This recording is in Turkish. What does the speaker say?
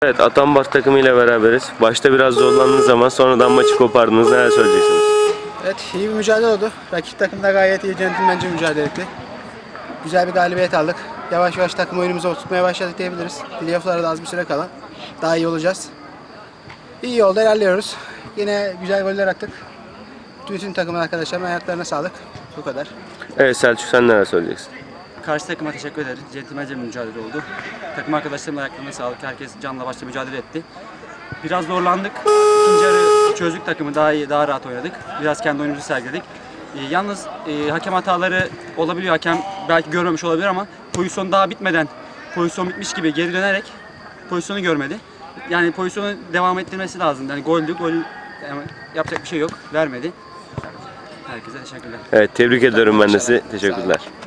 Evet, Atanbars takımıyla beraberiz. Başta biraz zorlandınız ama sonradan maçı kopardınız. Neler söyleyeceksiniz? Evet, iyi bir mücadele oldu. Rakip takım da gayet iyi, centilmence mücadele etti. Güzel bir galibiyet aldık. Yavaş yavaş takım oyunumuzu oturtmaya başladık diyebiliriz. Playoff'lara da az bir süre kala daha iyi olacağız. İyi yolda ilerliyoruz. Yine güzel goller attık. Bütün takımın arkadaşlarımın ayaklarına sağlık. Bu kadar. Evet Selçuk, sen neler söyleyeceksin? Karşı takıma teşekkür ederiz. Centilmence bir mücadele oldu. Takım arkadaşlarımın ayaklarına sağlık. Herkes canla başla mücadele etti. Biraz zorlandık. İkinci yarı çözdük takımı. Daha iyi, daha rahat oynadık. Biraz kendi oyunumuzu sergiledik. Yalnız hakem hataları olabiliyor. Hakem belki görmemiş olabilir ama pozisyon daha bitmeden, pozisyon bitmiş gibi geri dönerek pozisyonu görmedi. Yani pozisyonu devam ettirmesi lazım. Yani gol yani yapacak bir şey yok. Vermedi. Herkese teşekkürler. Evet, tebrik ediyorum ben de sizi. Teşekkürler.